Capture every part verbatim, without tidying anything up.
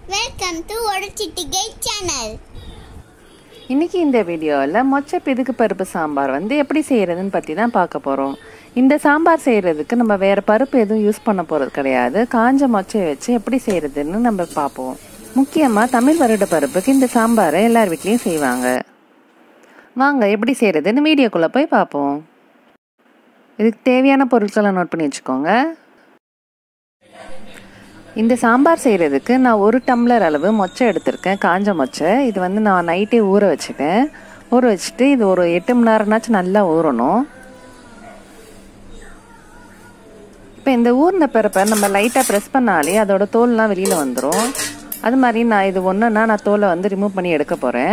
Welcome to Odachittigai channel. இன்னைக்கு இந்த வீடியோவில் மொச்சை பிதுக்கு பருப்பு சாம்பார் வந்து எப்படி செய்கிறதுன்னு பற்றி தான் பார்க்க போகிறோம். இந்த சாம்பார் செய்கிறதுக்கு நம்ம வேறு பருப்பு எதுவும் யூஸ் பண்ண போகிறது கிடையாது. காஞ்ச மொச்சை வச்சு எப்படி செய்கிறதுன்னு நம்ம பார்ப்போம். முக்கியமாக தமிழ் வருட பருப்புக்கு இந்த சாம்பாரை எல்லார் வீட்லேயும் செய்வாங்க. வாங்க எப்படி செய்கிறதுன்னு வீடியோக்குள்ளே போய் பார்ப்போம். இதுக்கு தேவையான பொருட்களை நோட் பண்ணி வச்சுக்கோங்க. இந்த சாம்பார் செய்கிறதுக்கு நான் ஒரு டம்ளர் அளவு மொச்சை எடுத்திருக்கேன், காஞ்ச மொச்சை. இது வந்து நான் நைட்டே ஊற வச்சுட்டேன். ஊற வச்சுட்டு இது ஒரு எட்டு மணி நேரம்னாச்சும் நல்லா ஊறணும். இப்போ இந்த ஊறின பிறப்ப நம்ம லைட்டாக ப்ரெஸ் பண்ணாலே அதோட தோல்லாம் வெளியில் வந்துடும். அது மாதிரி நான் இது ஒன்றுன்னா நான் தோலை வந்து ரிமூவ் பண்ணி எடுக்க போகிறேன்.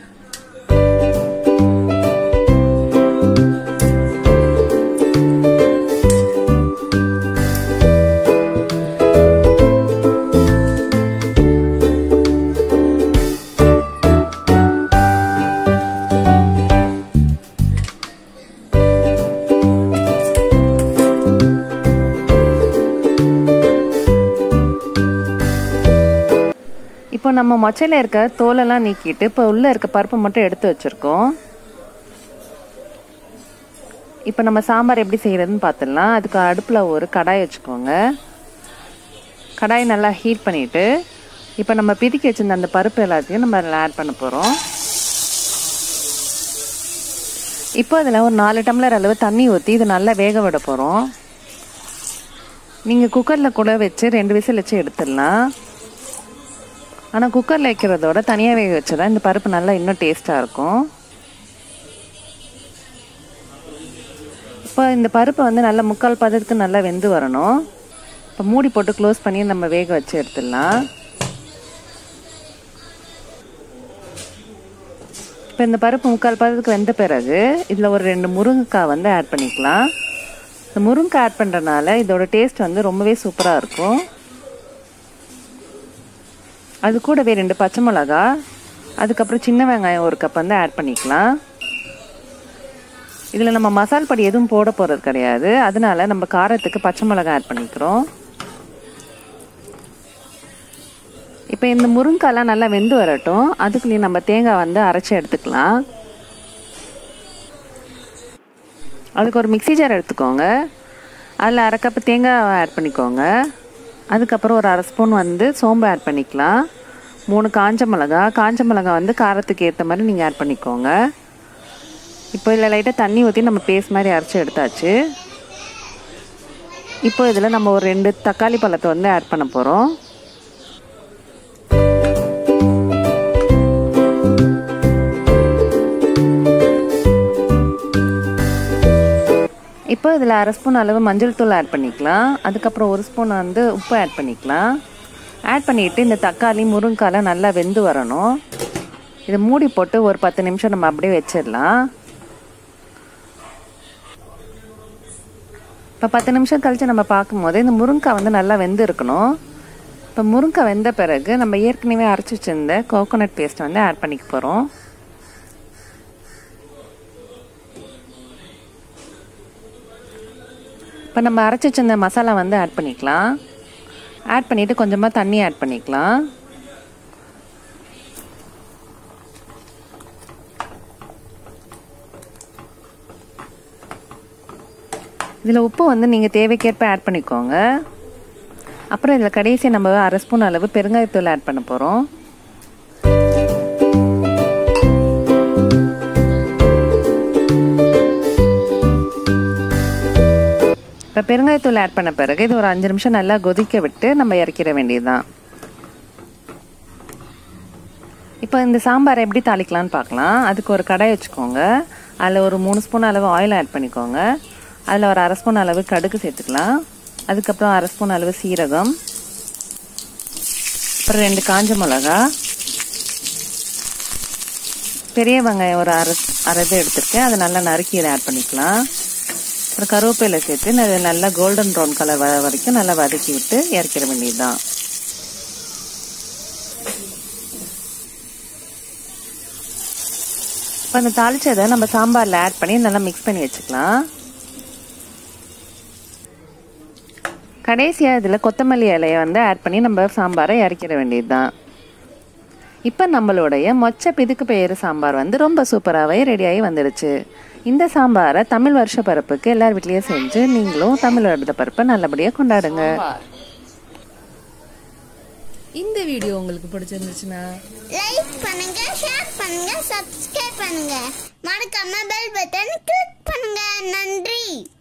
இப்போ நம்ம மொச்சையில் இருக்க தோலெல்லாம் நீக்கிட்டு இப்போ உள்ளே இருக்க பருப்பு மட்டும் எடுத்து வச்சுருக்கோம். இப்போ நம்ம சாம்பார் எப்படி செய்கிறதுன்னு பார்த்துடலாம். அதுக்கு அடுப்பில் ஒரு கடாய் வச்சுக்கோங்க. கடாய் நல்லா ஹீட் பண்ணிவிட்டு இப்போ நம்ம பிதுக்கி வச்சுருந்த அந்த பருப்பு எல்லாத்தையும் நம்ம அதில் ஆட் பண்ண போகிறோம். இப்போ அதில் ஒரு நாலு டம்ளர் அளவு தண்ணி ஊற்றி இது நல்லா வேக விட போகிறோம். நீங்கள் குக்கரில் கூட வச்சு ரெண்டு விசில் வச்சு எடுத்துடலாம். ஆனால் குக்கரில் வைக்கிறதோட தனியாக வேக வச்சதா இந்த பருப்பு நல்லா இன்னும் டேஸ்ட்டாக இருக்கும். இப்போ இந்த பருப்பை வந்து நல்லா முக்கால் பதத்துக்கு நல்லா வெந்து வரணும். இப்போ மூடி போட்டு க்ளோஸ் பண்ணி நம்ம வேக வச்சு எடுத்துடலாம். இப்போ இந்த பருப்பு முக்கால் பதத்துக்கு வெந்த பிறகு இதில் ஒரு ரெண்டு முருங்கைக்காய் வந்து ஆட் பண்ணிக்கலாம். இந்த முருங்கைக்காய் ஆட் பண்ணுறதுனால இதோட டேஸ்ட் வந்து ரொம்பவே சூப்பராக இருக்கும். அது கூடவே ரெண்டு பச்சை மிளகா, அதுக்கப்புறம் சின்ன வெங்காயம் ஒரு கப் வந்து ஆட் பண்ணிக்கலாம். இதில் நம்ம மசால் பொடி எதுவும் போட போகிறது கிடையாது, அதனால நம்ம காரத்துக்கு பச்சை மிளகா ஆட் பண்ணிக்கிறோம். இப்போ இந்த முருங்கைக்காய்லாம் நல்லா வெந்து வரட்டும். அதுக்குள்ளேயும் நம்ம தேங்காய் வந்து அரைச்சி எடுத்துக்கலாம். அதுக்கு ஒரு மிக்ஸி ஜார் எடுத்துக்கோங்க. அதில் அரை கப்பு தேங்காய் ஆட் பண்ணிக்கோங்க. அதுக்கப்புறம் ஒரு அரை ஸ்பூன் வந்து சோம்பு ஆட் பண்ணிக்கலாம். மூணு காஞ்ச மிளகா, காஞ்ச மிளகா வந்து காரத்துக்கு ஏற்ற மாதிரி நீங்கள் ஆட் பண்ணிக்கோங்க. இப்போ இதில் லைட்டாக தண்ணி ஊற்றி நம்ம பேஸ்ட் மாதிரி அரைச்சி எடுத்தாச்சு. இப்போ இதில் நம்ம ஒரு ரெண்டு தக்காளி பழத்தை வந்து ஆட் பண்ண போகிறோம். இப்போ இதில் அரை ஸ்பூன் அளவு மஞ்சள் தூள் ஆட் பண்ணிக்கலாம். அதுக்கப்புறம் ஒரு ஸ்பூன் வந்து உப்பு ஆட் பண்ணிக்கலாம். ஆட் பண்ணிவிட்டு இந்த தக்காளி முருங்கைக்காய் நல்லா வெந்து வரணும். இதை மூடி போட்டு ஒரு பத்து நிமிஷம் நம்ம அப்படியே வச்சிடலாம். இப்போ பத்து நிமிஷம் கழித்து நம்ம பார்க்கும்போது இந்த முருங்கைக்காய் வந்து நல்லா வெந்து இருக்கணும். இப்போ முருங்கைக்காய் வெந்த பிறகு நம்ம ஏற்கனவே அரைச்சி வச்சிருந்த கோகோனட் பேஸ்ட் வந்து ஆட் பண்ணிக்க போகிறோம். இப்போ நம்ம அரைச்சி வச்சிருந்த மசாலா வந்து ஆட் பண்ணிக்கலாம். ஆட் பண்ணிவிட்டு கொஞ்சமாக தண்ணி ஆட் பண்ணிக்கலாம். இதில் உப்பு வந்து நீங்கள் தேவைக்கேற்ப ஆட் பண்ணிக்கோங்க. அப்புறம் இதில் கடைசி நம்ம அரை ஸ்பூன் அளவு பெருங்காயத்தூள் ஆட் பண்ண போகிறோம். இப்போ பெருங்காயத்தூள் ஆட் பண்ண பிறகு இது ஒரு அஞ்சு நிமிஷம் நல்லா கொதிக்க விட்டு நம்ம இறக்கிற வேண்டியதுதான். இப்போ இந்த சாம்பாரை எப்படி தாளிக்கலான்னு பார்க்கலாம். அதுக்கு ஒரு கடாய் வச்சுக்கோங்க. அதில் ஒரு மூணு ஸ்பூன் அளவு ஆயில் ஆட் பண்ணிக்கோங்க. அதில் ஒரு அரை ஸ்பூன் அளவு கடுகு சேர்த்துக்கலாம். அதுக்கப்புறம் அரை ஸ்பூன் அளவு சீரகம், அப்புறம் ரெண்டு காஞ்ச மிளகா, பெரிய வெங்காயம் ஒரு அரை அரை இது எடுத்துருக்கேன், அதை நல்லா நறுக்கி இதை ஆட் பண்ணிக்கலாம். அப்புறம் கருவேப்பிலை சேர்த்து அது நல்லா கோல்டன் ப்ரௌன் கலர் வர வரைக்கும் நல்லா வதக்கி விட்டு இறக்கிற வேண்டியதுதான். இப்போ அந்த தாளிச்சதை நம்ம சாம்பாரில் ஆட் பண்ணி நல்லா மிக்ஸ் பண்ணி வச்சுக்கலாம். கடைசியாக இதில் கொத்தமல்லி இலையை வந்து ஆட் பண்ணி நம்ம சாம்பாரை இறக்கிற வேண்டியது தான். இப்போ நம்மளுடைய மொச்சை பிதுக்கு பயிறு சாம்பார் வந்து ரொம்ப சூப்பராகவே ரெடியாகி வந்துடுச்சு. இந்த சாம்பாரை தமிழ் வருஷ பருப்புக்கு எல்லார் வீட்லேயும் செஞ்சு நீங்களும் தமிழ் வருட பருப்பை நல்லபடியாக கொண்டாடுங்க. இந்த வீடியோ உங்களுக்கு பிடிச்சிருந்துச்சுன்னா லைக் பண்ணுங்க, ஷேர் பண்ணுங்க, சப்ஸ்கிரைப் பண்ணுங்க, மறக்காம பெல் பட்டன் கிளிக் பண்ணுங்க. நன்றி.